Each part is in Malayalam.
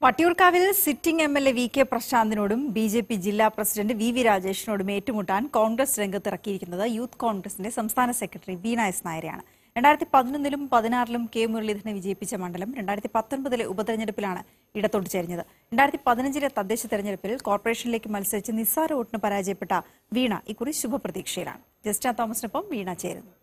വട്ടിയൂർക്കാവിൽ സിറ്റിംഗ് എംഎൽഎ വി കെ പ്രശാന്തിനോടും ബിജെപി ജില്ലാ പ്രസിഡന്റ് വി രാജേഷിനോടും ഏറ്റുമുട്ടാൻ കോൺഗ്രസ് രംഗത്തിറക്കിയിരിക്കുന്നത് യൂത്ത് കോൺഗ്രസിന്റെ സംസ്ഥാന സെക്രട്ടറി വീണ എസ് നായരെയാണ്. 2011ലും 2016ലും കെ മുരളീധരനെ വിജയിപ്പിച്ച മണ്ഡലം 2019ലെ ഉപതെരഞ്ഞെടുപ്പിലാണ് ഇടത്തോട്ട് ചേരുന്നത്. 2015ലെ തദ്ദേശ തെരഞ്ഞെടുപ്പിൽ കോർപ്പറേഷനിലേക്ക് മത്സരിച്ച് നിസ്സാര വോട്ടിന് പരാജയപ്പെട്ട വീണ ഇക്കുറി ശുഭപ്രതീക്ഷയിലാണ്. ജസ്റ്റിന തോമസിനൊപ്പം വീണ ചേരുന്നു.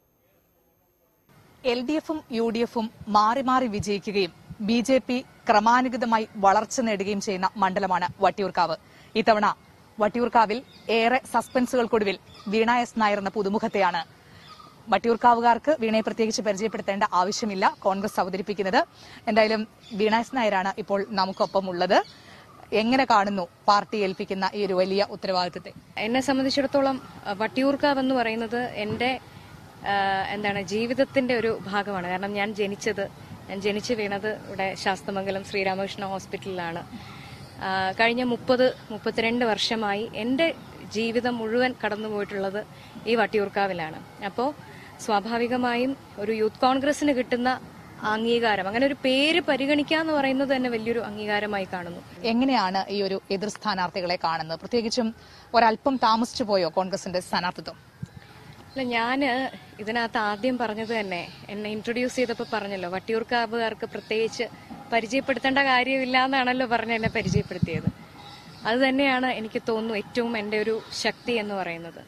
LDFും UDFും മാറി മാറി വിജയിക്കുകയും BJP ക്രമാനുഗതമായി വളർച്ച നേടുകയും ചെയ്യുന്ന മണ്ഡലമാണ് വട്ടിയൂർക്കാവ്. ഇത്തവണ വട്ടിയൂർക്കാവിൽ ഏറെ സസ്പെൻസുകൾക്കൊടുവിൽ വീണ എസ് നായർ എന്ന പുതുമുഖത്തെയാണ് വട്ടിയൂർക്കാവുകാർക്ക് വീണയെ പ്രത്യേകിച്ച് പരിചയപ്പെടുത്തേണ്ട ആവശ്യമില്ല കോൺഗ്രസ് അവതരിപ്പിക്കുന്നത്. എന്തായാലും വീണ എസ് നായരാണ് ഇപ്പോൾ നമുക്കൊപ്പം ഉള്ളത്. എങ്ങനെ കാണുന്നു പാർട്ടി ഏൽപ്പിക്കുന്ന ഈ ഒരു വലിയ ഉത്തരവാദിത്തത്തെ? എന്നെ സംബന്ധിച്ചിടത്തോളം വട്ടിയൂർക്കാവ് എന്ന് പറയുന്നത് എന്റെ ജീവിതത്തിന്റെ ഒരു ഭാഗമാണ്. കാരണം ഞാൻ ജനിച്ചു വീണത് ഇവിടെ ശാസ്തമംഗലം ശ്രീരാമകൃഷ്ണ ഹോസ്പിറ്റലിലാണ്. കഴിഞ്ഞ 32 വർഷമായി എന്റെ ജീവിതം മുഴുവൻ കടന്നുപോയിട്ടുള്ളത് ഈ വട്ടിയൂർക്കാവിലാണ്. അപ്പോൾ സ്വാഭാവികമായും ഒരു യൂത്ത് കോൺഗ്രസിന് കിട്ടുന്ന അംഗീകാരം, അങ്ങനെ ഒരു പേര് പരിഗണിക്കുക എന്ന് പറയുന്നത് തന്നെ വലിയൊരു അംഗീകാരമായി കാണുന്നു. എങ്ങനെയാണ് ഈ ഒരു എതിർ സ്ഥാനാർത്ഥികളെ കാണുന്നത്? പ്രത്യേകിച്ചും ഒരല്പം താമസിച്ചു പോയോ കോൺഗ്രസിന്റെ സ്ഥാനാർത്ഥിത്വം? അല്ല, ഞാൻ ഇതിനകത്ത് ആദ്യം പറഞ്ഞത് തന്നെ, എന്നെ ഇൻട്രൊഡ്യൂസ് ചെയ്തപ്പോൾ പറഞ്ഞല്ലോ, വട്ടിയൂർക്കാവുകാർക്ക് പ്രത്യേകിച്ച് പരിചയപ്പെടുത്തേണ്ട കാര്യമില്ല എന്നാണല്ലോ പറഞ്ഞ് എന്നെ പരിചയപ്പെടുത്തിയത്. അത് തന്നെയാണ് എനിക്ക് തോന്നുന്നു ഏറ്റവും എൻ്റെ ഒരു ശക്തി എന്ന് പറയുന്നത്.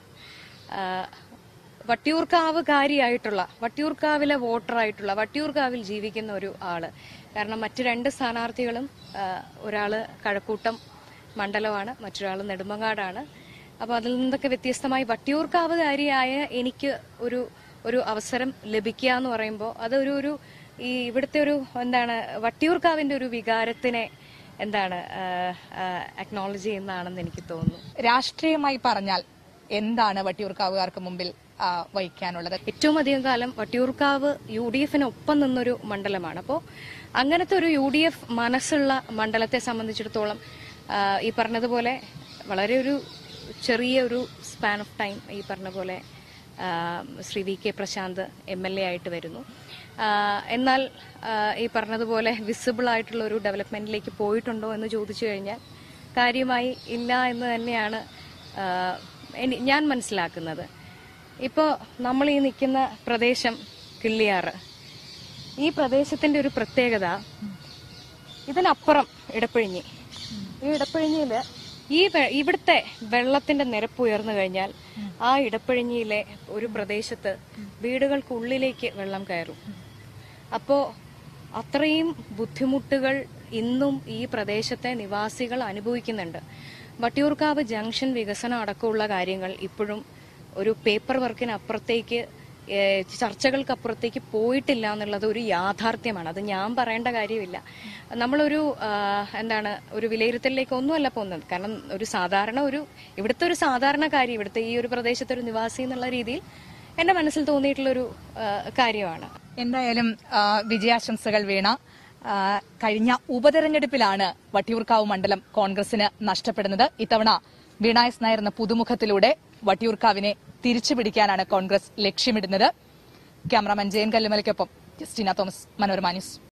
വട്ടിയൂർക്കാവുകാരിയായിട്ടുള്ള, വട്ടിയൂർക്കാവിലെ വോട്ടറായിട്ടുള്ള, വട്ടിയൂർക്കാവിൽ ജീവിക്കുന്ന ഒരു ആള്. കാരണം മറ്റു 2 സ്ഥാനാർത്ഥികളും, ഒരാള് കഴക്കൂട്ടം മണ്ഡലമാണ്, മറ്റൊരാൾ നെടുമങ്ങാടാണ്. അപ്പൊ അതിൽ നിന്നൊക്കെ വ്യത്യസ്തമായി വട്ടിയൂർക്കാവുകാരിയായ എനിക്ക് ഒരു അവസരം ലഭിക്കുക എന്ന് പറയുമ്പോൾ അതൊരു ഈ ഇവിടുത്തെ ഒരു വട്ടിയൂർക്കാവിന്റെ ഒരു വികാരത്തിനെ അക്നോളജ് ചെയ്യുന്നതാണെന്ന് എനിക്ക് തോന്നുന്നു. രാഷ്ട്രീയമായി പറഞ്ഞാൽ എന്താണ് വട്ടിയൂർക്കാവുകാർക്ക് മുമ്പിൽ വഹിക്കാനുള്ളത്? ഏറ്റവും അധികം കാലം വട്ടിയൂർക്കാവ് UDFിനൊപ്പം നിന്നൊരു മണ്ഡലമാണ്. അപ്പോൾ അങ്ങനത്തെ ഒരു UDF മനസ്സുള്ള മണ്ഡലത്തെ സംബന്ധിച്ചിടത്തോളം ഈ പറഞ്ഞതുപോലെ വളരെ ഒരു ചെറിയൊരു സ്പാൻ ഓഫ് ടൈം ഈ പറഞ്ഞ പോലെ Shri V K Prashanth MLA ആയിട്ട് വരുന്നു. എന്നാൽ ഈ പറഞ്ഞതുപോലെ വിസിബിൾ ആയിട്ടുള്ള ഒരു ഡെവലപ്മെന്റിലേക്ക് പോയിട്ടുണ്ടോ എന്ന് ചോദിച്ചു കഴിഞ്ഞാൽ കാര്യമായി ഇല്ല എന്ന് തന്നെയാണ് ഞാൻ മനസ്സിലാക്കുന്നത്. ഇപ്പോൾ നമ്മൾ ഈ നിൽക്കുന്ന പ്രദേശം കിള്ളിയാറ്, ഈ പ്രദേശത്തിന്റെ ഒരു പ്രത്യേകത, ഇതിനപ്പുറം ഇടപ്പഴിഞ്ഞി, ഈ ഇടപ്പഴിഞ്ഞിയില് ഇവിടുത്തെ വെള്ളത്തിന്റെ നിരപ്പ് ഉയർന്നു കഴിഞ്ഞാൽ ആ ഇടപ്പഴിഞ്ഞിയിലെ ഒരു പ്രദേശത്ത് വീടുകൾക്കുള്ളിലേക്ക് വെള്ളം കയറും. അപ്പോ അത്രയും ബുദ്ധിമുട്ടുകൾ ഇന്നും ഈ പ്രദേശത്തെ നിവാസികൾ അനുഭവിക്കുന്നുണ്ട്. വട്ടിയൂർക്കാവ് ജംഗ്ഷൻ വികസനം അടക്കമുള്ള കാര്യങ്ങൾ ഇപ്പോഴും ഒരു പേപ്പർ വർക്കിനപ്പുറത്തേക്ക്, ചർച്ചകൾക്കപ്പുറത്തേക്ക് പോയിട്ടില്ല എന്നുള്ളത് ഒരു യാഥാർത്ഥ്യമാണ്. അത് ഞാൻ പറയേണ്ട കാര്യമില്ല. നമ്മളൊരു ഒരു വിലയിരുത്തലിലേക്ക് ഒന്നുമല്ല പോകുന്നത്. കാരണം ഇവിടുത്തെ ഒരു സാധാരണക്കാരി, ഇവിടുത്തെ ഈ ഒരു പ്രദേശത്തെ ഒരു നിവാസി എന്നുള്ള രീതിയിൽ എന്റെ മനസ്സിൽ തോന്നിയിട്ടുള്ളൊരു കാര്യമാണ്. എന്തായാലും വിജയാശംസകൾ വീണ. കഴിഞ്ഞ ഉപതെരഞ്ഞെടുപ്പിലാണ് വട്ടിയൂർക്കാവ് മണ്ഡലം കോൺഗ്രസിന് നഷ്ടപ്പെടുന്നത്. ഇത്തവണ വീണ എസ് നായർ എന്ന പുതുമുഖത്തിലൂടെ വട്ടിയൂർക്കാവിനെ തിരിച്ചുപിടിക്കാനാണ് കോൺഗ്രസ് ലക്ഷ്യമിടുന്നത്. ക്യാമറാമാൻ ജയൻ കല്ലുമലയ്ക്കൊപ്പം ജസ്റ്റിന തോമസ്, മനോരമ ന്യൂസ്.